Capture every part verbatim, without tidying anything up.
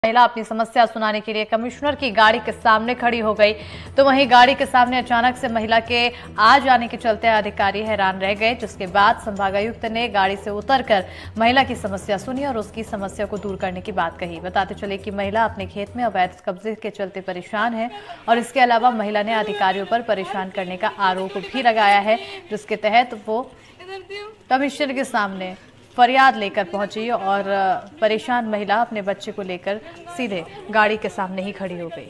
महिला अपनी समस्या सुनाने के लिए कमिश्नर की गाड़ी के सामने खड़ी हो गई, तो वहीं गाड़ी के सामने अचानक से महिला के आ जाने के चलते अधिकारी हैरान रह गए, जिसके बाद संभागायुक्त ने गाड़ी से उतरकर महिला की समस्या सुनी और उसकी समस्या को दूर करने की बात कही। बताते चले कि महिला अपने खेत में अवैध कब्जे के चलते परेशान है और इसके अलावा महिला ने अधिकारियों पर परेशान करने का आरोप भी लगाया है, जिसके तहत वो कमिश्नर के सामने फरियाद लेकर पहुंची और परेशान महिला अपने बच्चे को लेकर सीधे गाड़ी के सामने ही खड़ी हो गई।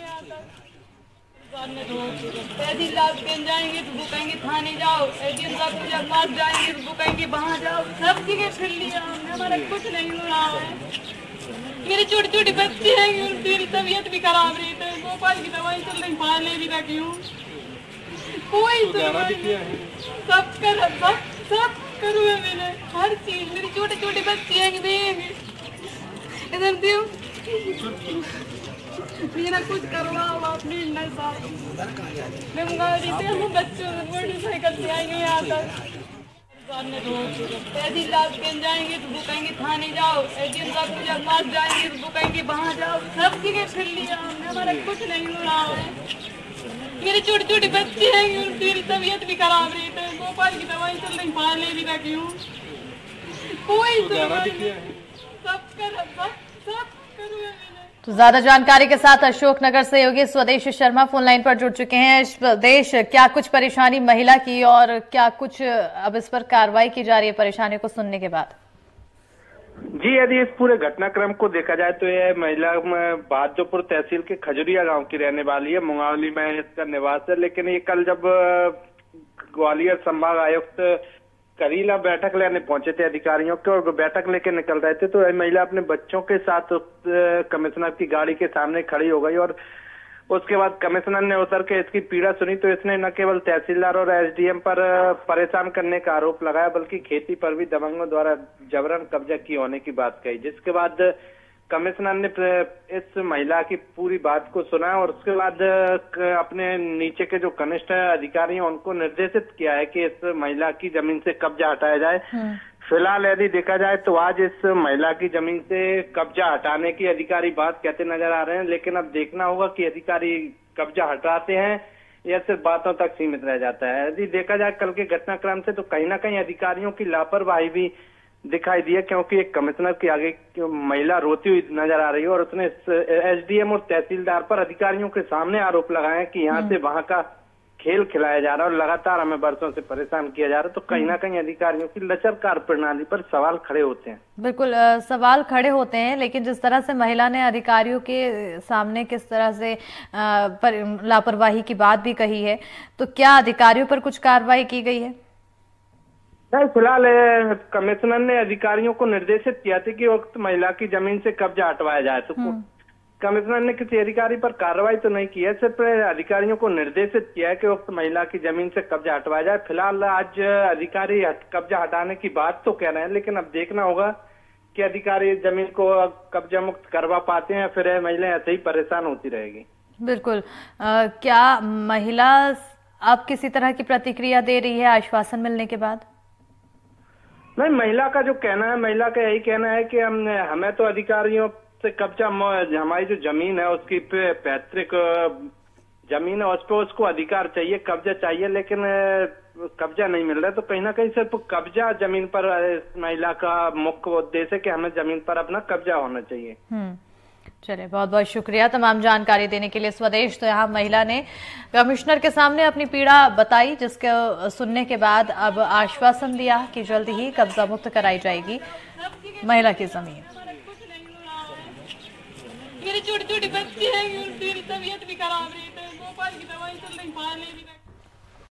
जाएंगे तो वो कहेंगे थाने जाओ, एडीएम साहब को जब पास जाएंगे तो वो कहेंगे वहाँ जाओ। सब चीजें फिर लिया हमने, हमारा कुछ नहीं हो रहा है। मेरे छोटे छोटे बच्चे हैं, मेरी तबीयत भी खराब रही है, भोपाल की दवाई चल रही, पाले भी रखी हूँ, कोई सब कर सब सब करूँ मैंने हर चीज। मेरी छोटे छोटे बच्चे हैं, इधर दियो मेरा कुछ करवाओ आपने। मैं गाड़ी से हम बच्चों मोटरसाइकिल से आएंगे यहाँ तक, जाएंगे तो वो कहेंगे थाने जाओ, एडीएम साहब को जब पास जाएंगे तो वो कहेंगे वहाँ जाओ। सब जगह फिर लिया हमने, हमारा कुछ नहीं हो रहा है। मेरे छोटे छोटे बच्चे हैं, मेरी तबीयत भी खराब रही है, भोपाल की दवाई चल रही, पाले भी रखी हूँ, कोई सब कर सब सब करूँ मैंने। तो ज्यादा जानकारी के साथ अशोकनगर से योगी स्वदेश शर्मा फोन लाइन पर जुड़ चुके हैं। स्वदेश, क्या कुछ परेशानी महिला की और क्या कुछ अब इस पर कार्रवाई की जा रही है परेशानी को सुनने के बाद? जी, यदि इस पूरे घटनाक्रम को देखा जाए तो यह महिला बहादुरपुर तहसील के खजुरिया गांव की रहने वाली है, मुंगावली में इसका निवास है। लेकिन ये कल जब ग्वालियर संभाग आयुक्त करीला बैठक लेने पहुंचे थे अधिकारियों के और बैठक लेके निकल रहे थे, तो महिला अपने बच्चों के साथ कमिश्नर की गाड़ी के सामने खड़ी हो गई और उसके बाद कमिश्नर ने उतर के इसकी पीड़ा सुनी तो इसने न केवल तहसीलदार और एसडीएम पर परेशान करने का आरोप लगाया, बल्कि खेती पर भी दबंगों द्वारा जबरन कब्जा की होने की बात कही। जिसके बाद कमिश्नर ने इस महिला की पूरी बात को सुना और उसके बाद अपने नीचे के जो कनिष्ठ अधिकारी हैं उनको निर्देशित किया है कि इस महिला की जमीन से कब्जा हटाया जाए। फिलहाल यदि देखा जाए तो आज इस महिला की जमीन से कब्जा हटाने की अधिकारी बात कहते नजर आ रहे हैं, लेकिन अब देखना होगा कि अधिकारी कब्जा हटाते हैं या सिर्फ बातों तक सीमित रह जाता है। यदि देखा जाए कल के घटनाक्रम से तो कहीं ना कहीं अधिकारियों की लापरवाही भी दिखाई दी है, क्योंकि एक कमिश्नर के आगे महिला रोती हुई नजर आ रही है और उसने एसडीएम और तहसीलदार पर अधिकारियों के सामने आरोप लगाए कि यहाँ से वहां का खेल खिलाया जा रहा है और लगातार हमें बरसों से परेशान किया जा रहा है। तो कहीं ना कहीं अधिकारियों की लचर कार्यप्रणाली पर सवाल खड़े होते हैं। बिल्कुल आ, सवाल खड़े होते हैं, लेकिन जिस तरह से महिला ने अधिकारियों के सामने किस तरह से लापरवाही की बात भी कही है, तो क्या अधिकारियों पर कुछ कार्रवाई की गई है? नहीं, फिलहाल कमिश्नर ने अधिकारियों को निर्देशित किया था कि वक्त महिला की जमीन से कब्जा हटवाया जाए, तो कमिश्नर ने किसी अधिकारी पर कार्रवाई तो नहीं की है, सिर्फ अधिकारियों को निर्देशित किया है कि वक्त महिला की जमीन से कब्जा हटवाया जाए। फिलहाल आज अधिकारी कब्जा हटाने की बात तो कह रहे हैं, लेकिन अब देखना होगा कि अधिकारी जमीन को कब्जा मुक्त करवा पाते हैं, फिर महिला ऐसे ही परेशान होती रहेगी। बिल्कुल। आ, क्या महिला अब किसी तरह की प्रतिक्रिया दे रही है आश्वासन मिलने के बाद? नहीं, महिला का जो कहना है, महिला का यही कहना है कि हम हमें तो अधिकारियों से कब्जा, हमारी जो जमीन है उसकी पैतृक जमीन है, उस पर उसको अधिकार चाहिए, कब्जा चाहिए, लेकिन कब्जा नहीं मिल रहा है। तो कहीं ना कहीं सिर्फ कब्जा जमीन पर महिला का मुख्य उद्देश्य है कि हमें जमीन पर अपना कब्जा होना चाहिए। हम्म चलिए, बहुत बहुत शुक्रिया तमाम जानकारी देने के लिए स्वदेश। तो यहाँ महिला ने कमिश्नर के सामने अपनी पीड़ा बताई, जिसके सुनने के बाद अब आश्वासन दिया कि जल्द ही कब्जा मुक्त कराई जाएगी महिला की जमीन। मेरे छोटे छोटे बच्चे हैं, मेरी तबीयत भी खराब रही है, भोपाल की दवाई चल रही, पाले भी